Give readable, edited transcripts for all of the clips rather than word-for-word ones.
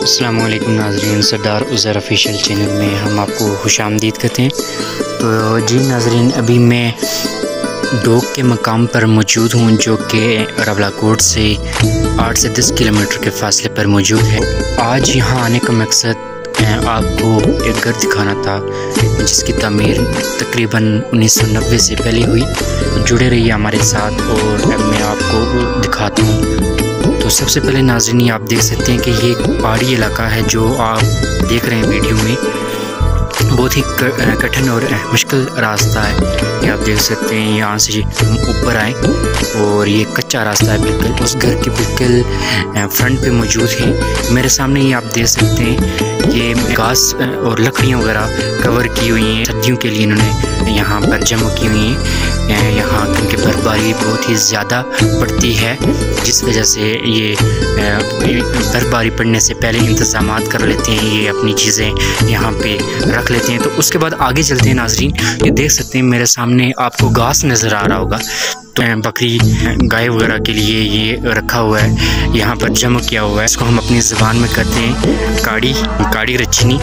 अस्सलामुअलैकुम नाज़रीन, सरदार Uzair official channel में हम आपको खुशामदीद कहते हैं। तो जी नाज़रीन, अभी मैं डोक के मकाम पर मौजूद हूँ जो कि रवलाकोट से 8 से 10 किलोमीटर के फासले पर मौजूद है। आज यहाँ आने का मकसद आपको एक घर दिखाना था जिसकी तामीर तकरीबन 1990 से पहले हुई। जुड़े रहिए हमारे साथ और मैं आपको दिखाता हूँ। तो सबसे पहले नाज़रीन, आप देख सकते हैं कि ये पहाड़ी इलाका है जो आप देख रहे हैं वीडियो में। बहुत ही कठिन और मुश्किल रास्ता है। ये आप देख सकते हैं, यहाँ से हम ऊपर आए और ये कच्चा रास्ता है बिल्कुल। उस घर के बिल्कुल फ्रंट पे मौजूद है। मेरे सामने ये आप देख सकते हैं, ये घास और लकड़ियाँ वगैरह कवर की हुई हैं। सर्दियों के लिए इन्होंने यहाँ पर जमा की हुई हैं। यहाँ क्योंकि बर्फबारी बहुत ही ज़्यादा पड़ती है, जिस वजह से ये बर्फबारी पड़ने से पहले इंतज़ामात कर लेते हैं। ये अपनी चीज़ें यहाँ पे रख लेते हैं। तो उसके बाद आगे चलते हैं नाज़रीन। ये देख सकते हैं मेरे सामने आपको घास नज़र आ रहा होगा। तो बकरी गाय वगैरह के लिए ये रखा हुआ है, यहाँ पर जमा किया हुआ है। इसको हम अपनी ज़बान में कहते हैं काड़ी रचनी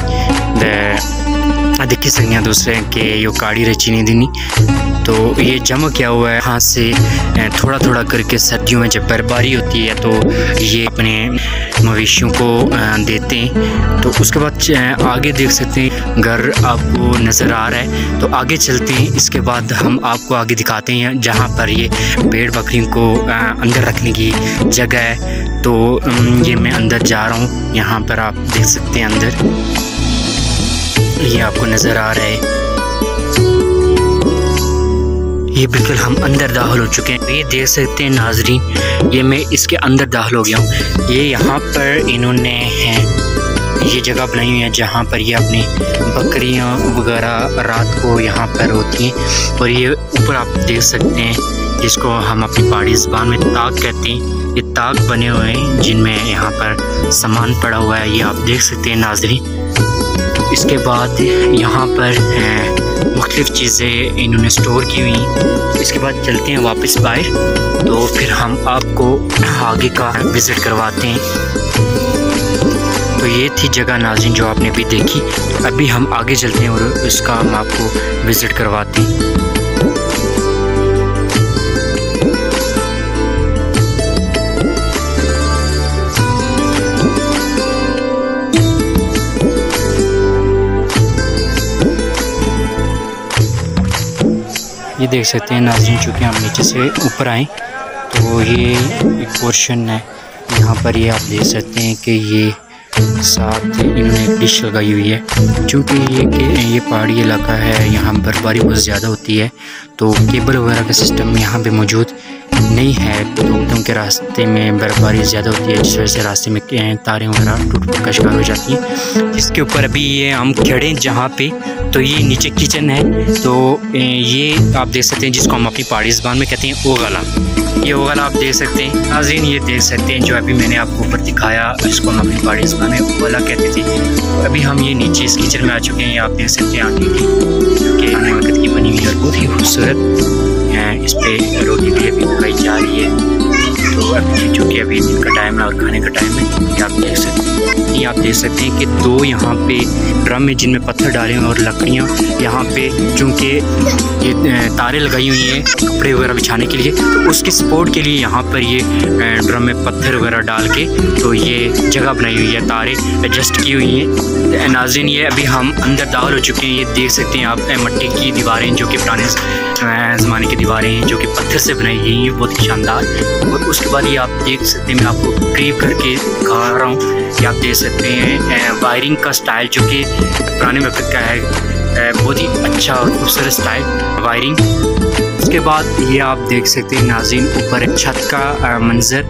देख सकते हैं दूसरे के यो काड़ी रचनी दिनी। तो ये जमा किया हुआ है। हाथ से थोड़ा थोड़ा करके सर्दियों में जब बर्फबारी होती है तो ये अपने मवेशियों को देते हैं। तो उसके बाद आगे देख सकते हैं घर आपको नज़र आ रहा है। तो आगे चलते हैं। इसके बाद हम आपको आगे दिखाते हैं जहाँ पर ये भेड़ बकरियों को अंदर रखने की जगह है। तो ये मैं अंदर जा रहा हूँ। यहाँ पर आप देख सकते हैं अंदर ये आपको नज़र आ रहा है। ये बिल्कुल हम अंदर दाखिल हो चुके हैं। ये देख सकते हैं नाजरीन, ये मैं इसके अंदर दाखिल हो गया हूँ। ये यहाँ पर इन्होंने ये जगह बनाई हुई है जहाँ पर ये अपनी बकरियाँ वगैरह रात को यहाँ पर होती हैं। और ये ऊपर आप देख सकते हैं, जिसको हम अपनी पहाड़ी ज़बान में ताक कहते हैं। ये ताक बने हुए हैं जिनमें यहाँ पर सामान पड़ा हुआ है। ये आप देख सकते हैं नाजरीन। इसके बाद यहाँ पर मुख्तलिफ़ चीज़ें इन्होंने स्टोर की हुई। इसके बाद चलते हैं वापस बाहर। तो फिर हम आपको आगे का विज़िट करवाते हैं। तो ये थी जगह नाज़रीन जो आपने भी देखी। तो अभी हम आगे चलते हैं और इसका हम आपको विज़िट करवाते हैं। ये देख सकते हैं नाज़रीन, चूँकि हम नीचे से ऊपर आए तो ये एक पोर्शन है। यहाँ पर ये आप देख सकते हैं कि ये साथ इन्होंने एक डिश लगाई हुई है। चूँकि ये पहाड़ी इलाका है, यहाँ बर्फबारी बहुत ज़्यादा होती है। तो केबल वगैरह का सिस्टम यहाँ पे मौजूद नहीं है। तो क्योंकि रास्ते में बर्फबारी ज़्यादा होती है, जिस वजह से रास्ते में तारें वगैरह टूट का शिकार हो जाती हैं। इसके ऊपर अभी ये हम खड़े जहाँ पे, तो ये नीचे किचन है। तो ये आप देख सकते हैं, जिसको हम अपनी पहाड़ी ज़बान में कहते हैं ओगला। ये ओगला आप देख सकते हैं नाज़रीन। ये देख सकते हैं जो अभी मैंने आपको ऊपर दिखाया, इसको हम अपनी पहाड़ी ज़बान में ओगला कहते थे। अभी हम ये नीचे इस किचन में आ चुके हैं। ये आप देख सकते हैं आगे की खाने वक्त की बनी हुई और बहुत ही खूबसूरत इस पर रोटी भी अभी पकाई जा रही है। तो अभी चूँकि अभी दिन का टाइम है और खाने का टाइम है, ये आप देख सकते हैं। ये आप देख सकते हैं कि दो यहाँ पे ड्रम है जिनमें पत्थर डाले हुए और लकड़ियाँ यहाँ पे, चूँकि ये तारें लगाई हुई हैं कपड़े वगैरह बिछाने के लिए। तो उसकी सपोर्ट के लिए यहाँ पर ये ड्रम में पत्थर वगैरह डाल के तो ये जगह बनाई हुई है, तारें एडजस्ट की हुई हैं। नाज़रीन, ये अभी हम अंदर दाखिल हो चुके हैं। ये देख सकते हैं आप मट्टी की दीवारें, जो कि पुराने ज़माने की दीवारें हैं, जो कि पत्थर से बनाई गई हैं, बहुत ही शानदार। और उसके बाद ये आप देख सकते हैं, मैं आपको करीब करके दिखा रहा हूँ। ये आप देख सकते हैं वायरिंग का स्टाइल जो कि पुराने वक्त का है, बहुत ही अच्छा और खूबसूरत स्टाइल वायरिंग। उसके बाद ये आप देख सकते हैं नाज़रीन, ऊपर छत का मंज़र,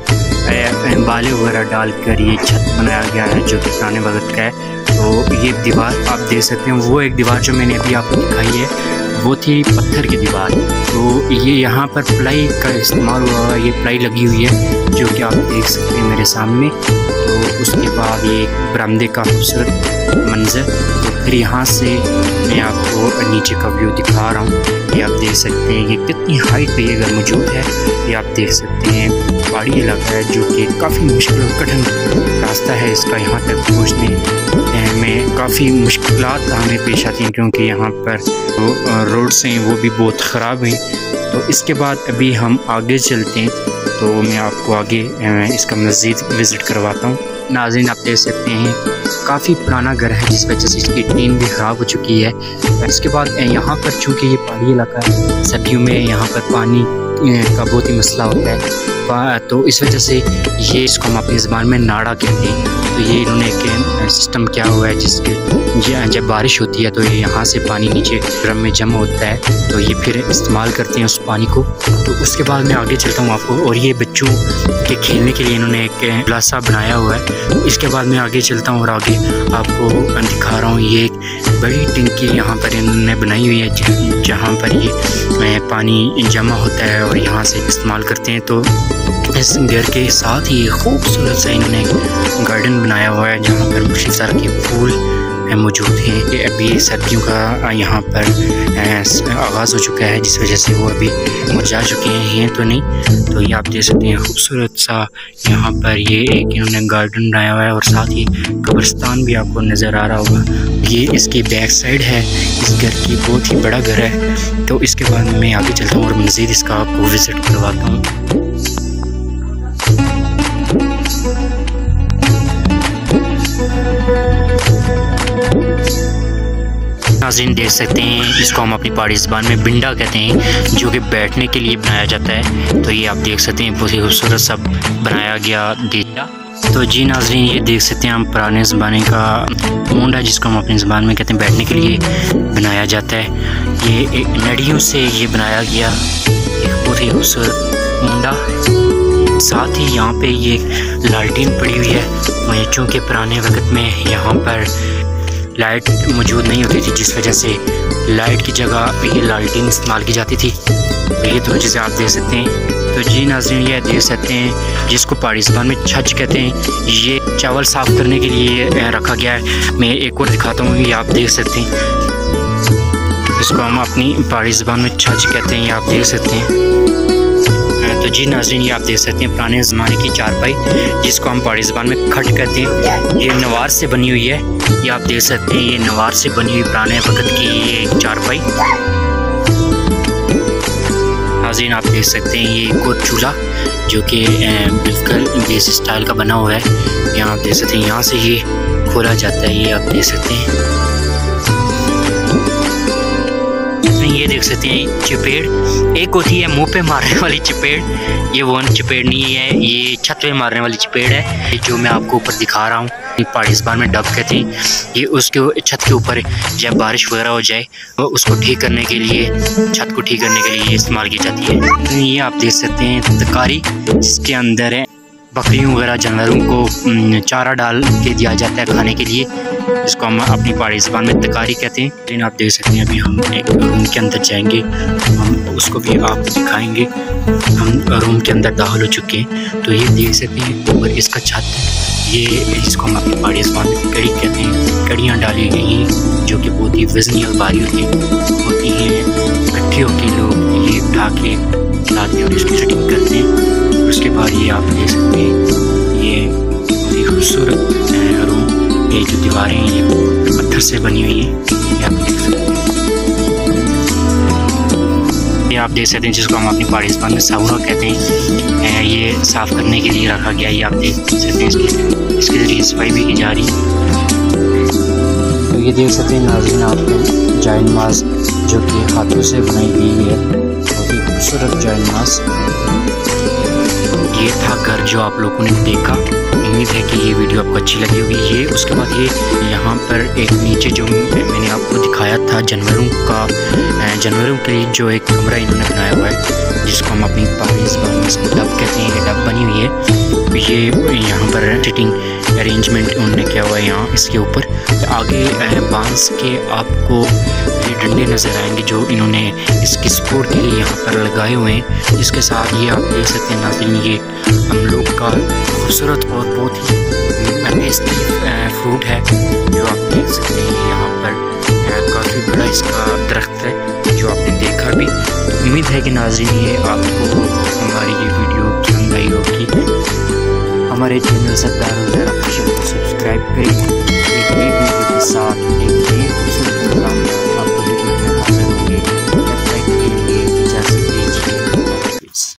बाले वगैरह डालकर ये छत बनाया गया है जो कि पुराने वक्त का है। तो ये दीवार आप देख सकते हैं, वो एक दीवार जो मैंने अभी आपको दिखाई है वो थी पत्थर की दीवार। तो ये यहाँ पर प्लाई का इस्तेमाल हुआ है, ये प्लाई लगी हुई है जो कि आप देख सकते हैं मेरे सामने। तो उसके बाद ये बरामदे का खूबसूरत मंज़र। तो फिर यहाँ से मैं आपको नीचे का व्यू दिखा रहा हूँ। ये आप देख सकते हैं ये कितनी हाइट पे ये घर मौजूद है। ये आप देख सकते हैं पहाड़ी इलाका है जो कि काफ़ी मुश्किल और कठिन रास्ता है इसका। यहाँ तक पहुँचने में काफ़ी मुश्किलात हमें पेश आती हैं क्योंकि यहाँ पर जो रोड्स हैं वो भी बहुत ख़राब हैं। तो इसके बाद अभी हम आगे चलते हैं, तो मैं आपको आगे इसका मज़ीद विज़िट करवाता हूँ। नाज़रीन, आप देख सकते हैं काफ़ी पुराना घर है जिस वजह से इसकी टीन भी ख़राब हो चुकी है। इसके बाद यहाँ पर चूँकि ये पहाड़ी इलाका है, सर्दियों में यहाँ पर पानी का बहुत ही मसला होता है, तो इस वजह से ये इसको हम अपनी ज़बान में नाड़ा कहते हैं। तो ये इन्होंने एक सिस्टम किया हुआ है जिसके जब बारिश होती है तो ये यहाँ से पानी नीचे ड्रम में जमा होता है, तो ये फिर इस्तेमाल करते हैं उस पानी को। तो उसके बाद मैं आगे चलता हूँ आपको, और ये बच्चों के खेलने के लिए इन्होंने एक प्लासा बनाया हुआ है। इसके बाद मैं आगे चलता हूँ और आगे आपको दिखा रहा हूँ। ये एक बड़ी टंकी यहाँ पर इन्होंने बनाई हुई है जहाँ पर ये पानी जमा होता है और यहाँ से इस्तेमाल करते हैं। तो इस घर के साथ ही खूबसूरत सा इन्होंने गार्डन बनाया हुआ है जहाँ पर मुख्तलिफ तरह के फूल मौजूद हैं। ये अभी सर्दियों का यहाँ पर आगाज़ हो चुका है जिस वजह से वो अभी मुरझा चुके हैं तो नहीं। तो ये आप देख सकते हैं खूबसूरत सा यहाँ पर ये एक इन्होंने गार्डन बनाया हुआ है और साथ ही कब्रिस्तान भी आपको नज़र आ रहा होगा। ये इसकी बैक साइड है इस घर की, बहुत ही बड़ा घर है। तो इसके बाद मैं आगे चलता हूँ और मज़ीद इसका आपको विज़िट करवाता हूँ। नाज़रीन, देख सकते हैं इसको हम अपनी पहाड़ी ज़बान में बिंडा कहते हैं जो कि बैठने के लिए बनाया जाता है। तो ये आप देख सकते हैं बहुत ही खूबसूरत सब बनाया गया दिया। तो जी नाज़रीन, ये देख सकते हैं हम पुराने ज़माने का मुंडा जिसको हम अपनी ज़बान में कहते हैं बैठने के लिए बनाया जाता है। ये एक नड़ियों से ये बनाया गया एक बहुत ही खूबसूरत मुंडा। साथ ही यहाँ पे ये लालटीन पड़ी हुई है, चूँकि पुराने वक्त में यहाँ पर लाइट मौजूद नहीं होती थी जिस वजह से लाइट की जगह ये लालटीन इस्तेमाल की जाती थी। ये तो चीज़ें आप देख सकते हैं। तो जी नाज़रीन, ये देख सकते हैं जिसको पहाड़ी ज़बान में छज कहते हैं, ये चावल साफ़ करने के लिए रखा गया है। मैं एक और दिखाता हूँ, ये आप देख सकते हैं, इसको हम अपनी पहाड़ी ज़बान में छज कहते हैं, ये आप देख सकते हैं। तो जी नाज़रीन, ये आप देख सकते हैं पुराने ज़माने की चारपाई जिसको हम पहाड़ी ज़बान में खट कहते हैं। ये नवार से बनी हुई है, ये आप देख सकते हैं, ये नवार से बनी हुई पुराने वक्त की ये चारपाई। नाज़रीन, आप देख सकते हैं ये एक और चूल्हा जो कि बिल्कुल देसी स्टाइल का बना हुआ है। यहाँ आप देख सकते हैं, यहाँ से ये खोला जाता है, ये आप देख सकते हैं। ये देख सकते हैं चपेड़, एक होती है मुंह पे मारने वाली चपेड़, ये वो चपेड़ नहीं है, ये छत पे मारने वाली चपेड़ है जो मैं आपको ऊपर दिखा रहा हूँ। पहाड़ी ज़बान में डब कहते हैं। ये उसके छत के ऊपर जब बारिश वगैरह हो जाए तो उसको ठीक करने के लिए, छत को ठीक करने के लिए इस्तेमाल की जाती है। ये आप देख सकते हैं तकारी जिसके अंदर है बकरियों वगैरह जानवरों को चारा डाल के दिया जाता है खाने के लिए, जिसको हम अपनी पहाड़ी ज़बान में तकारी कहते हैं। लेकिन आप देख सकते हैं अभी हम एक रूम के अंदर जाएंगे, हम उसको भी आपको दिखाएंगे। हम रूम के अंदर दाखिल हो चुके हैं। तो ये देख सकते हैं ऊपर इसका छत, ये इसको हम अपनी पहाड़ी ज़बान में कड़ी कहते हैं। कड़ियाँ डाली गई हैं जो कि बहुत ही वज़नी और भारी होती हैं। इकट्ठे होकर लोग ये उठा के लाते हैं और इसकी सेटिंग करते हैं। उसके बाद ये आप देख सकते हैं ये बहुत ही खूबसूरत रूम, ये जो दीवारें हैं ये पत्थर से बनी हुई हैं, ये आप देख सकते हैं। ये आप देख सकते हैं जिसको हम अपनी पहाड़ी ज़बान में साउना कहते हैं, ये साफ़ करने के लिए रखा गया। ये आप देख सकते हैं इसके ज़रिए सफाई भी की जा रही है। तो ये देख सकते हैं नाज़रीन आप जाए नमाज जो कि हाथों से बनाई गई है, बहुत ही खूबसूरत जाए नमाज। ये था घर जो आप लोगों ने देखा। उम्मीद है कि ये वीडियो आपको अच्छी लगी होगी। ये उसके बाद ये यहाँ पर एक नीचे जो मैंने आपको दिखाया था जानवरों के लिए जो एक कमरा इन्होंने बनाया हुआ है जिसको हम अपनी पहाड़ी ज़बान में इसको डब कहते हैं। ये डब बनी हुई है। ये यहाँ पर सिटिंग अरेंजमेंट उन्होंने किया हुआ है। यहाँ इसके ऊपर आगे बांस के आपको ये डंडे नज़र आएंगे जो इन्होंने इसकी सपोर्ट के लिए यहाँ पर लगाए हुए हैं। इसके साथ ये आप देख सकते हैं नाज़रीन ये हम लोग का खूबसूरत और बहुत ही टेस्टी फ्रूट है जो आप देख सकते हैं। यहाँ पर काफ़ी बड़ा इसका दरख्त है जो आपने देखा भी। उम्मीद है कि नाज़रीन ये आपको हमारी ये वीडियो महंगाई होगी। हमारे चैनल सरदार ऑफिशियल को सब्सक्राइब करें एक नई वीडियो के साथ।